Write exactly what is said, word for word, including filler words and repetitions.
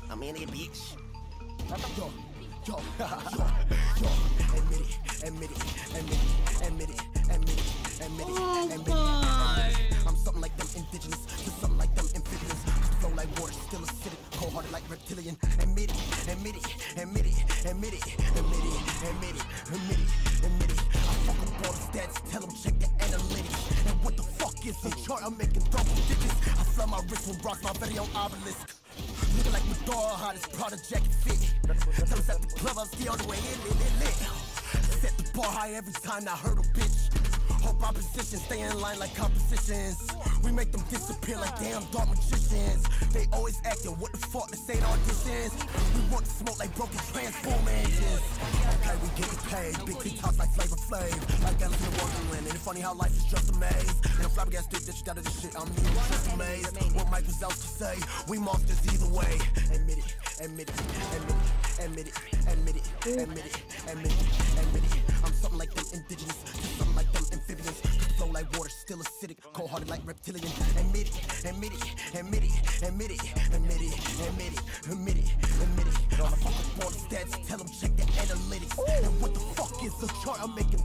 I'm in it, bitch. Yo, yo, yo, yo, admit it, admit it, admit it, admit it, admit it, admit it, admit it. I'm something like them indigenous, just something like them amphibians. Flow like water, still acidic, cold-hearted like reptilian. Admit it, admit it, admit it, admit it, admit it, admit it, admit it, admit it. I fuck up all the stats, tell them check the analytics. And what the fuck is the chart? I'm making double digits. I flood my wrist with rocks, my very own obelisk. Looking like Madonna, how this Prada jacket fit. Tell us at the club, I'm still on the way in, lit, lit, lit. Set the bar high every time I hurdle, bitch. Hope opposition stay in line like compositions. We make them disappear like damn dark magicians. They always acting, what the fuck, this ain't auditions. We want to smoke like broken transform engines. Okay, we getting paid, big T talks like Flavor Flav. Like Alice in Wonderland, and it's funny how life is just a maze. And I'm flabbergasted that you got this shit, I'm even just amazed. What Mike Wazowski say, we monsters either way. Admit it, admit it, admit it, admit it, admit it, admit it, admit it, admit it. I'm something like them indigenous, just something like them amphibians. Flow like water, still acidic, cold-hearted like reptilian. Admit it, admit it, admit it, admit it, admit it, admit it, admit it, admit it. I fuck up all the stats, tell them check the analytics. And what the fuck is the chart? I'm making